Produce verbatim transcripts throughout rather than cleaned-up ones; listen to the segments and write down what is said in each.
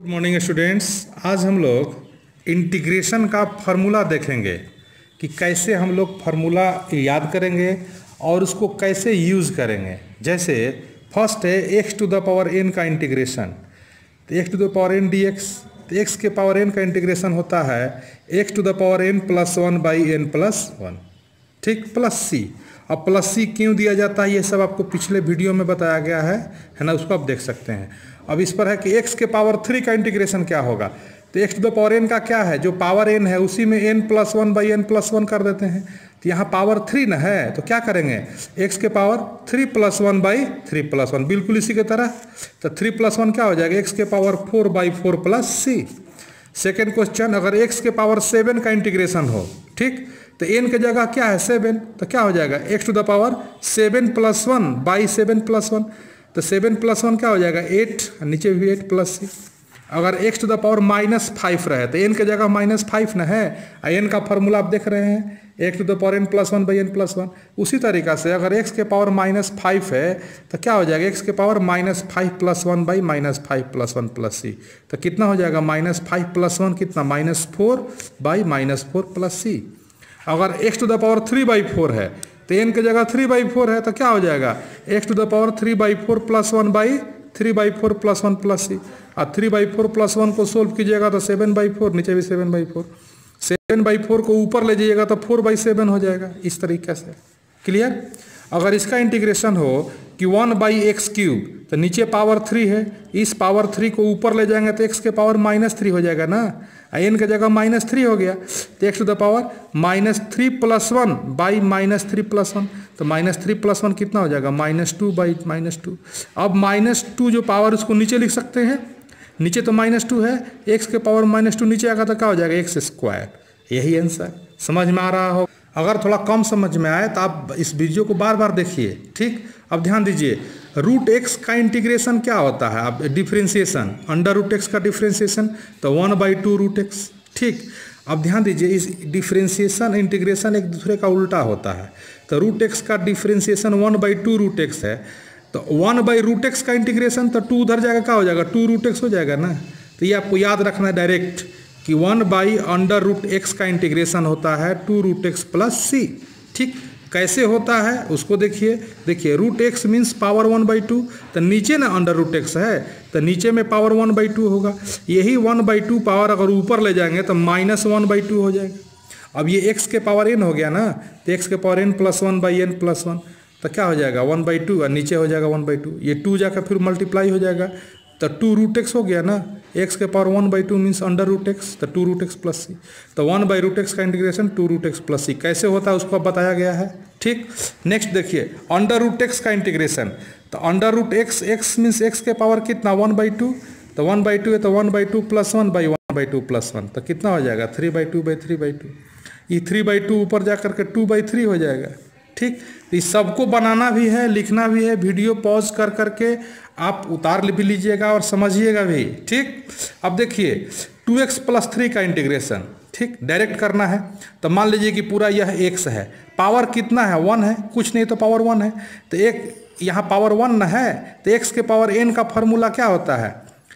Good morning students. आज हम लोग इंटीग्रेशन का फार्मूला देखेंगे कि कैसे हम लोग फार्मूला याद करेंगे और उसको कैसे यूज़ करेंगे। जैसे फर्स्ट है x to the power n का इंटीग्रेशन, तो x to the power n d x, तो एक्स के पावर एन का इंटीग्रेशन होता है x to the power n plus one by n plus one, ठीक, प्लस सी। अब प्लस सी क्यों दिया जाता है ये सब आपको पिछले वीडियो में बताया गया है है ना, उसको आप देख सकते हैं। अब इस पर है कि x के पावर थ्री का इंटीग्रेशन क्या होगा, तो x to the power n का क्या है, जो पावर n है उसी में n plus one by n plus one कर देते हैं। तो यहाँ पावर थ्री न है तो क्या करेंगे, x के power three plus one by three plus one, बिल्कुल इसी के तरह। तो थ्री प्लस वन क्या हो जाएगा, x के power four by four plus C. Second question, अगर x के पावर सेवन का इंटीग्रेशन हो, ठीक, तो n की जगह क्या है सेवन, तो क्या हो जाएगा x to the power seven plus one by seven plus one, तो सेवन प्लस वन क्या हो जाएगा एट, नीचे भी एट प्लस सी। अगर x to the power minus five रहे तो n की जगह माइनस फाइव न है, n का फॉर्मूला आप देख रहे हैं x to the power n plus one by n plus one. उसी तरीका से अगर x के पावर माइनस फाइव है तो क्या हो जाएगा x के power minus five plus one by minus five plus one plus C, तो कितना हो जाएगा माइनस फाइव प्लस वन कितना minus four by minus four plus C. अगर x to the power three by four है तो n की जगह थ्री बाई फोर है तो क्या हो जाएगा x to the power three by four plus one by three by four plus one plus C. और three by four plus one को सोल्व कीजिएगा तो सेवन बाई फोर, नीचे भी seven by four, seven by four को ऊपर ले जाइएगा तो फोर बाई सेवन हो जाएगा। इस तरीके से क्लियर। अगर इसका इंटीग्रेशन हो कि वन बाई एक्स क्यूब, तो नीचे पावर थ्री है, इस पावर थ्री को ऊपर ले जाएंगे तो एक्स के पावर माइनस थ्री हो जाएगा ना, एन की जगह माइनस थ्री हो गया, तो x to the power minus three plus one by minus three plus one, तो माइनस थ्री प्लस वन कितना हो जाएगा minus two by minus two. अब माइनस टू जो पावर उसको नीचे लिख सकते हैं, नीचे तो माइनस टू है, एक्स के पावर माइनस टू नीचे आएगा तो क्या हो जाएगा एक्स स्क्वायर। यही आंसर समझ में आ रहा हो। अगर थोड़ा कम समझ में आए तो आप इस वीडियो को बार बार देखिए, ठीक। अब ध्यान दीजिए, रूट एक्स का इंटीग्रेशन क्या होता है, अब डिफ्रेंशिएशन, अंडर रूट एक्स का डिफ्रेंशिएशन तो one by two root x, ठीक। अब ध्यान दीजिए, इस डिफ्रेंशिएशन इंटीग्रेशन एक दूसरे का उल्टा होता है, तो रूट एक्स का differentiation one by two root x है, तो वन बाई रूट एक्स का इंटीग्रेशन तो टू उधर जाएगा क्या हो जाएगा टू रूट एक्स हो जाएगा ना। तो ये आपको याद रखना है डायरेक्ट कि one by under root x का इंटीग्रेशन होता है two root x plus C, ठीक। कैसे होता है उसको देखिए, देखिए root x means power one by two, तो नीचे ना अंडर रूट एक्स है तो नीचे में पावर वन बाई टू होगा, यही वन बाई टू पावर अगर ऊपर ले जाएंगे तो माइनस वन बाई टू हो जाएगा। अब ये एक्स के पावर एन हो गया ना, तो एक्स के power n plus one by n plus one, तो क्या हो जाएगा वन बाई टू और नीचे हो जाएगा वन बाई टू, ये टू जाकर फिर मल्टीप्लाई हो जाएगा तो टू रूट एक्स हो गया ना, एक्स के power one by two means under root x, तो two root x plus C, तो वन बाई रूट एक्स का integration two root x plus C कैसे होता है उसको अब बताया गया है, ठीक। नेक्स्ट देखिए अंडर रूट एक्स का इंटीग्रेशन, तो under root x, x means x के पावर कितना वन बाई टू, तो वन बाई टू है तो one by two plus one by one by two plus one, तो कितना हो जाएगा three by two by three by two, ये थ्री बाई टू ऊपर जा करके टू बाई थ्री हो जाएगा, ठीक। इस सबको बनाना भी है, लिखना भी है, वीडियो पॉज कर करके आप उतार भी लीजिएगा और समझिएगा भी, ठीक। अब देखिए टू एक्स प्लस थ्री का इंटीग्रेशन, ठीक, डायरेक्ट करना है, तो मान लीजिए कि पूरा यह एक्स है, पावर कितना है वन है, कुछ नहीं तो पावर वन है, तो एक यहाँ पावर वन न है तो एक्स के पावर एन का फॉर्मूला क्या होता है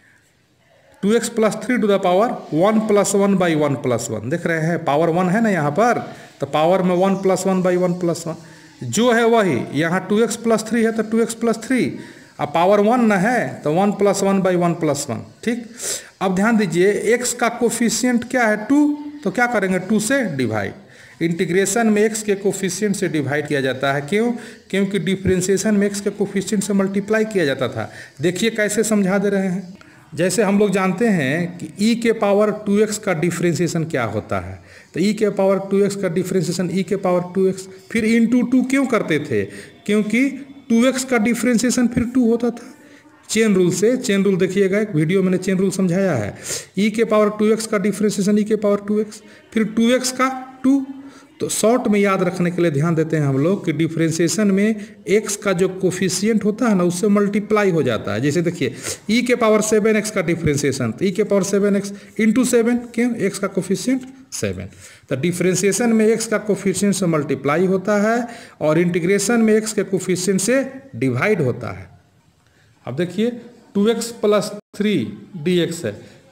two x plus three to the power one plus one by one plus one, देख रहे हैं पावर वन है ना यहाँ पर, तो पावर में one plus one by one plus one जो है वही, यहाँ टू एक्स प्लस थ्री है तो टू एक्स प्लस थ्री, अब पावर वन न है तो one plus one by one plus one, ठीक। अब ध्यान दीजिए एक्स का कोफिशिएंट क्या है टू, तो क्या करेंगे टू से डिवाइड, इंटीग्रेशन में एक्स के कोफिशिएंट से डिवाइड किया जाता है, क्यों, क्योंकि डिफ्रेंशिएशन में एक्स के कोफिशिएंट से मल्टीप्लाई किया जाता था। देखिए कैसे समझा दे रहे हैं, जैसे हम लोग जानते हैं कि e के पावर टू एक्स का डिफ्रेंशिएशन क्या होता है, तो e के पावर टू एक्स का डिफ्रेंशिएशन e के पावर टू एक्स, फिर इंटू टू क्यों करते थे, क्योंकि टू एक्स का डिफ्रेंशिएशन फिर टू होता था, चेन रूल से, चेन रूल देखिएगा एक वीडियो मैंने चेन रूल समझाया है, e के पावर टू एक्स का डिफ्रेंशिएशन e के पावर टू एक्स, फिर टू एक्स का टू, तो शॉर्ट में याद रखने के लिए ध्यान देते हैं हम लोग कि डिफ्रेंशिएशन में x का जो कोफिशिएंट होता है ना उससे मल्टीप्लाई हो जाता है। जैसे देखिए e के पावर सेवन एक्स का डिफ्रेंशिएशन, तो e के power seven x into seven, क्यों x का कोफिशिएंट सेवन, तो डिफ्रेंशिएशन में x का कोफिशिएंट से मल्टीप्लाई होता है और इंटीग्रेशन में x के कोफिशिएंट से डिवाइड होता है। अब देखिए two x plus three d x है,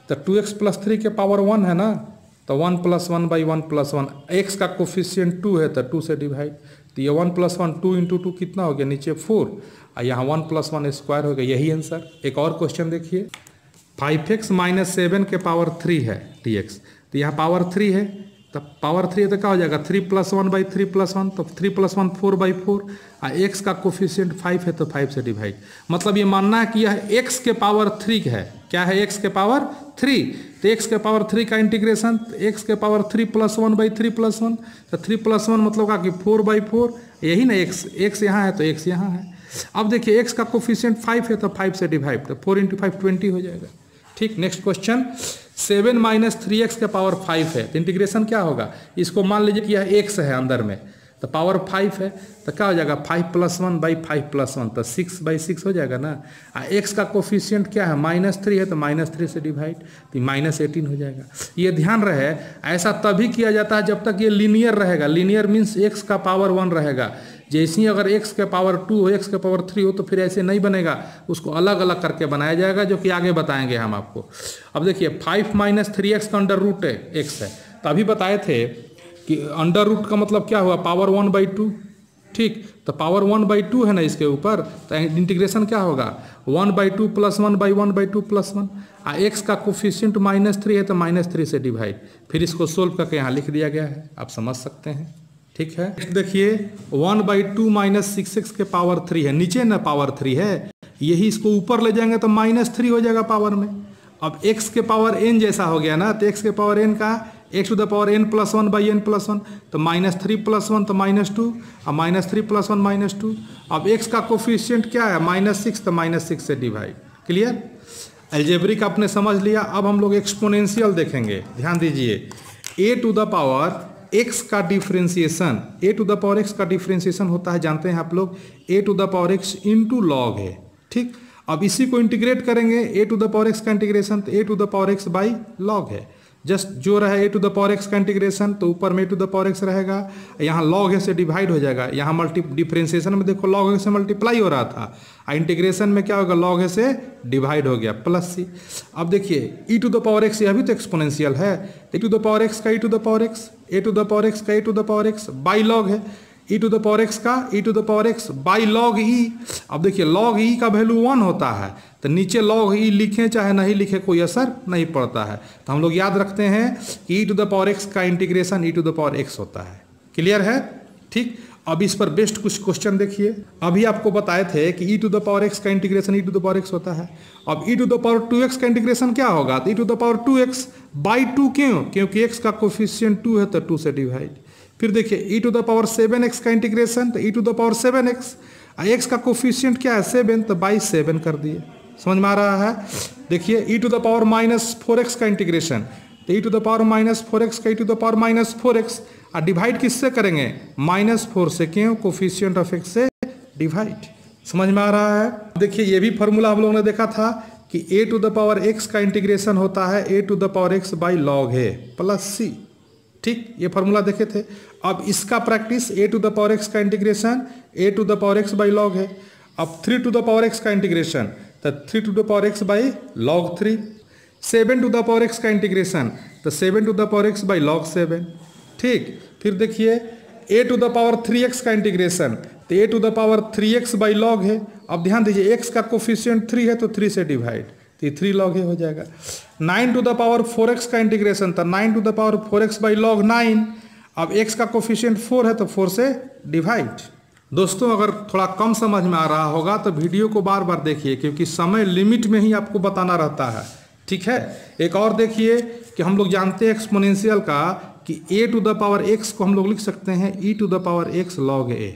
तो टू एक्स प्लस थ्री के पावर वन है ना, तो one plus one by one plus one, x का कोफिशिएंट टू है तो टू से डिवाइड, तो ये one plus one two into two कितना हो गया नीचे फोर, और यहाँ वन प्लस वन स्क्वायर हो गया, यही आंसर। एक और क्वेश्चन देखिए, फाइव एक्स माइनस सेवन के पावर थ्री है डी एक्स, तो यहाँ पावर थ्री है, तो पावर थ्री है तो क्या हो जाएगा three plus one by three plus one, तो three plus one four by four, और एक्स का कोफिशिएंट फाइव है तो फाइव से डिवाइड। मतलब ये मानना है कि यह एक्स के पावर थ्री है, क्या है एक्स के पावर थ्री, तो एक्स के पावर थ्री का इंटीग्रेशन, एक्स के power three plus one by three plus one, तो थ्री प्लस वन मतलब का कि फोर बाई फोर, यही ना एक्स, एक्स यहाँ है तो एक्स यहाँ है। अब देखिए एक्स का कोफिशिएंट फाइव है तो फाइव से डिवाइड, तो फोर इंटू फाइव ट्वेंटी हो जाएगा। ठीक, next question, seven minus three x के पावर फाइव है, तो इंटीग्रेशन क्या होगा, इसको मान लीजिए कि यह एक्स है अंदर में, तो पावर फाइव है तो क्या हो जाएगा five plus one by five plus one, तो सिक्स बाई सिक्स हो जाएगा ना। आ एक्स का कोफिशिएंट क्या है माइनस थ्री है तो माइनस थ्री से डिवाइड, तो माइनस एटीन हो जाएगा। ये ध्यान रहे ऐसा तभी किया जाता है जब तक ये लीनियर रहेगा, लीनियर मीन्स एक्स का पावर वन रहेगा। जैसे ही अगर x के पावर टू हो, x के पावर थ्री हो, तो फिर ऐसे नहीं बनेगा, उसको अलग अलग करके बनाया जाएगा, जो कि आगे बताएंगे हम आपको। अब देखिए फाइव माइनस थ्री एक्स का अंडर रूट है x है, तो अभी बताए थे कि अंडर रूट का मतलब क्या हुआ पावर वन बाई टू। ठीक, तो पावर वन बाई टू है ना इसके ऊपर, तो इंटीग्रेशन क्या होगा one by two plus one by one by two plus one, आ एक्स का कोफिशिएंट माइनस थ्री है तो माइनस थ्री से डिवाइड, फिर इसको सोल्व करके यहाँ लिख दिया गया है, आप समझ सकते हैं। ठीक है, देखिए one by two minus six x के पावर थ्री है, नीचे ना पावर थ्री है, यही इसको ऊपर ले जाएंगे तो माइनस थ्री हो जाएगा पावर में। अब x के पावर n जैसा हो गया ना, तो x के पावर n का x to the power n plus one by n plus one, तो माइनस थ्री प्लस वन तो माइनस टू, और minus three plus one minus two. अब x का कोफिशिएंट क्या है माइनस सिक्स, तो माइनस सिक्स से डिवाइड। क्लियर, अलजेब्रिक आपने समझ लिया। अब हम लोग एक्सपोनेंशियल देखेंगे, ध्यान दीजिए। a to the power x का differentiation, a to the power x का डिफ्रेंसिएशन होता है, जानते हैं आप लोग, a to the power x into log है। ठीक, अब इसी को इंटीग्रेट करेंगे, a to the power x का इंटीग्रेशन, तो a to the power x by log है। जस्ट जो रहे a to the power x का इंटीग्रेशन, तो ऊपर में a to the power x रहेगा, यहाँ log है से डिवाइड हो जाएगा, यहाँ मल्टी डिफ्रेंसिएशन में देखो log है से मल्टीप्लाई हो रहा था, और इंटीग्रेशन में क्या होगा log है से डिवाइड हो गया प्लस सी। अब देखिए e to the power x, यह भी तो एक्सपोनेंशियल है, e to the power x का e to the power x, a to the power x का a to the power x by log है, e to the power x का e to the power x by log e। अब देखिए log e का value one होता है, तो नीचे log e लिखें चाहे नहीं लिखे कोई असर नहीं पड़ता है, तो हम लोग याद रखते हैं कि e to the power x का integration e to the power x होता है। क्लियर है? ठीक, अब इस पर बेस्ट कुछ क्वेश्चन देखिए। अभी आपको बताए थे कि e to the power x का integration e to the power x होता है। अब e to the power two x का इंटीग्रेशन क्या होगा, तो e to the power two x by two, क्यों, क्योंकि x का कोफिशिएंट टू है तो टू से डिवाइड। फिर देखिए e to the power seven x का इंटीग्रेशन, तो e to the power seven x, x का कोफिशिएंट क्या है सेवन, तो बाई सेवन कर दिए। समझ में आ रहा है? देखिए e to the power minus four x का इंटीग्रेशन, तो e to the power minus four x का e to the power minus four x, और डिवाइड किससे करेंगे माइनस फोर से, क्यों, कोफिशिएंट ऑफ एक्स से डिवाइड। समझ में आ रहा है? देखिए ये भी फॉर्मूला हम लोगों ने देखा था कि a to the power x का इंटीग्रेशन होता है a to the power x by log है प्लस सी। ठीक, ये फॉर्मूला देखे थे। अब इसका practice a to the power x का integration a to the power x by log है। अब three to the power x का इंटीग्रेशन, तो three to the power x by log three. Seven to the power x का integration, तो seven to the power x by log seven. ठीक, फिर देखिए a to the power three x का integration, तो a to the power three x by log है। अब ध्यान दीजिए x का कोफिशिएंट थ्री है तो थ्री से डिवाइड, तो ये थ्री लॉग है हो जाएगा। Nine to the power four x का इंटीग्रेशन, तो nine to the power four x by log nine. अब x का कोफिशिएंट फोर है तो फोर से डिवाइड। दोस्तों अगर थोड़ा कम समझ में आ रहा होगा तो वीडियो को बार बार देखिए, क्योंकि समय लिमिट में ही आपको बताना रहता है। ठीक है, एक और देखिए कि हम लोग जानते हैं एक्सपोनेंशियल का कि a to the power x को हम लोग लिख सकते हैं e to the power x log a।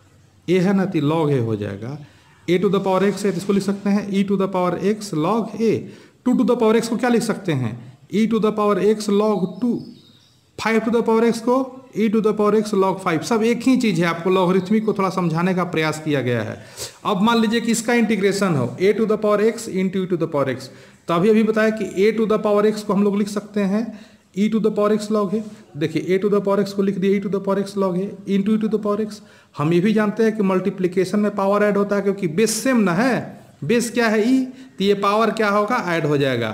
a है ना, तो लॉग a हो जाएगा। a to the power x है तो इसको लिख सकते हैं e to the power x log a। Two to the power x को क्या लिख सकते हैं e to the power x log two. Five to the power x को e to the power x log five. सब एक ही चीज़ है, आपको लॉगरिथमिक को थोड़ा समझाने का प्रयास किया गया है। अब मान लीजिए कि इसका इंटीग्रेशन हो a to the power x into e to the power x, तो अभी अभी बताया कि a to the power x को हम लोग लिख सकते हैं e to the power x log है। देखिए a to the power x को लिख दिया e to the power x log है into e to the power x। हम ये भी जानते हैं कि मल्टीप्लिकेशन में पावर ऐड होता है, क्योंकि बेस सेम ना है, बेस क्या है e, तो ये पावर क्या होगा ऐड हो जाएगा।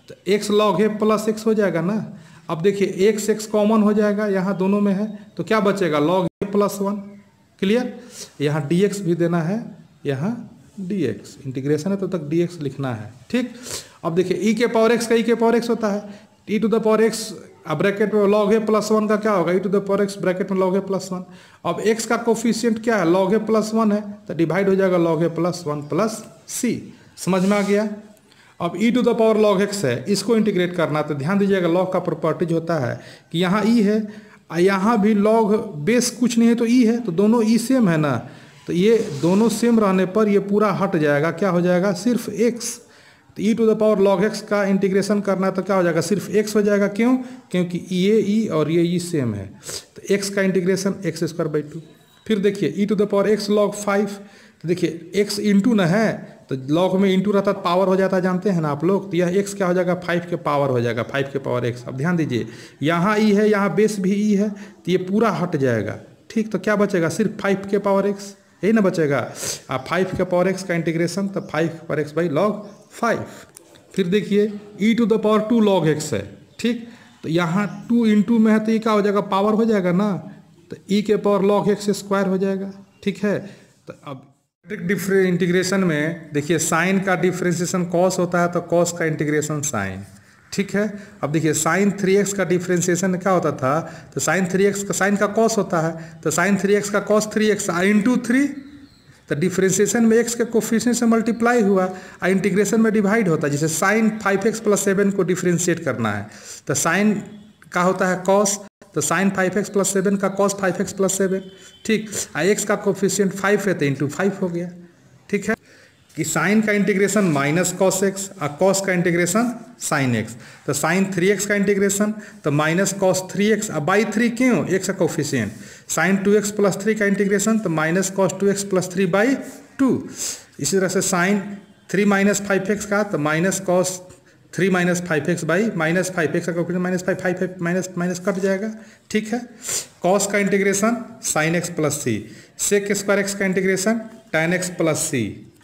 तो एक्स लॉग है प्लस एक्स हो जाएगा ना। अब देखिए एक्स एक्स कॉमन हो जाएगा, यहाँ दोनों में है, तो क्या बचेगा लॉग है प्लस वन। क्लियर। यहाँ डी एक्स भी देना है, यहाँ डी एक्स इंटीग्रेशन है तो तक डी एक्स लिखना है। ठीक। अब देखिए ई के पावर एक्स का ई के पावर एक्स होता है, e to the power x bracket में लॉग है प्लस वन का क्या होगा e to the power x bracket में लॉग है प्लस वन। अब एक्स का कोफिशिएंट क्या है लॉग है प्लस वन है, तो डिवाइड हो जाएगा लॉग है प्लस वन प्लस सी। समझ में आ गया। अब e to the power log x है, इसको इंटीग्रेट करना, तो ध्यान दीजिएगा लॉग का प्रॉपर्टीज होता है कि यहाँ ई है, यहाँ भी लॉग बेस कुछ नहीं है तो ई है, तो दोनों ई सेम है ना, तो ये दोनों सेम रहने पर ये पूरा हट जाएगा, क्या हो जाएगा सिर्फ एक्स। तो e to the power log x का इंटीग्रेशन करना है तो क्या हो जाएगा सिर्फ एक्स हो जाएगा। क्यों? क्योंकि ये ई और ये ई सेम है, तो एक्स का integration x square by two. फिर देखिए e to the power x log five, तो देखिए एक्स इंटू न है तो लॉग में इंटू रहता तो पावर हो जाता है, जानते हैं ना आप लोग, तो यह एक्स क्या हो जाएगा फाइव के पावर हो जाएगा, फाइव के पावर एक्स। अब ध्यान दीजिए यहाँ ई है, यहाँ बेस भी ई है, तो ये पूरा हट जाएगा। ठीक। तो क्या बचेगा सिर्फ फाइव के पावर एक्स, यही ना बचेगा। आप फाइव के पावर एक्स का इंटीग्रेशन तो five power x by log five. फिर देखिए e to the power two log x है। ठीक। तो यहाँ टू इंटू में है तो ये क्या हो जाएगा पावर हो जाएगा ना, तो ई के पावर लॉग एक्स स्क्वायर हो जाएगा। ठीक है। तो अब डिफरेंट इंटीग्रेशन में देखिए साइन का डिफ्रेंसिएशन कॉस होता है तो कॉस का इंटीग्रेशन साइन। ठीक है। अब देखिए साइन थ्री एक्स का डिफ्रेंसिएशन क्या होता था, तो साइन थ्री एक्स का साइन का कॉस होता है, तो साइन थ्री एक्स का cos three x into three, तो डिफ्रेंसिएशन में एक्स के कोफिशिएंट से मल्टीप्लाई हुआ और इंटीग्रेशन में डिवाइड होता है। जैसे sine five x plus seven को डिफ्रेंशिएट करना है तो साइन का होता है कॉस, तो sine five x plus seven का cos five x plus seven. ठीक। और एक्स का कोफिशिएंट फाइव है तो इंटू फाइव हो गया। ठीक है कि साइन का इंटीग्रेशन माइनस कॉस एक्स और कॉस का इंटीग्रेशन साइन एक्स, तो साइन थ्री एक्स का इंटीग्रेशन तो माइनस कॉस थ्री एक्स और बाई थ्री क्यों एक्स का coefficient, sine two x plus three का इंटीग्रेशन तो minus cos two x plus three by two. इसी तरह से sine three minus five x का तो minus cos three minus five x by minus five x का coefficient minus five five five minus minus cut जाएगा। ठीक है। Cos का integration sine x plus c, sec square x का integration tan x plus c,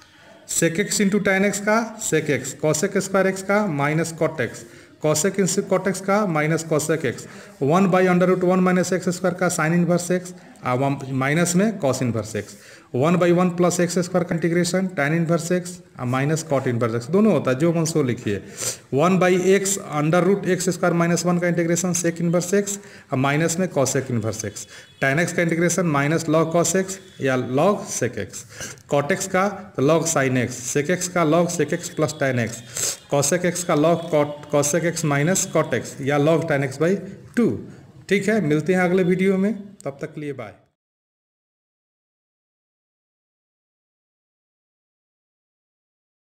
sec x into tan x का sec x, cosec square x का minus cot x, cosec into cot x का minus cosec x, one by under root one minus x square का sine inverse x और minus में cos inverse x, one by one plus x square का integration tan inverse x और minus cot inverse x, दोनों होता है जो मन सो लिखिए। One by x under root x square minus one का इंटीग्रेशन सेक इनवर्स एक्स और माइनस में cosec inverse x, tan x का integration minus log cos x या log sec x, cot x का तो log sine x, sec x का log sec x plus tan x, cosec x का log cot cosec x minus cot x या log tan x by two. ठीक है। मिलते हैं अगले वीडियो में, तब तक के लिए बाय।